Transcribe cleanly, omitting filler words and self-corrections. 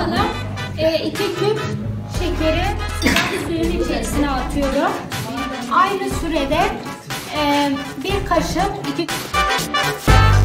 bakalım. 2 küp şekeri sıcak suyun içerisine atıyorum. Aynı sürede 1 kaşık 2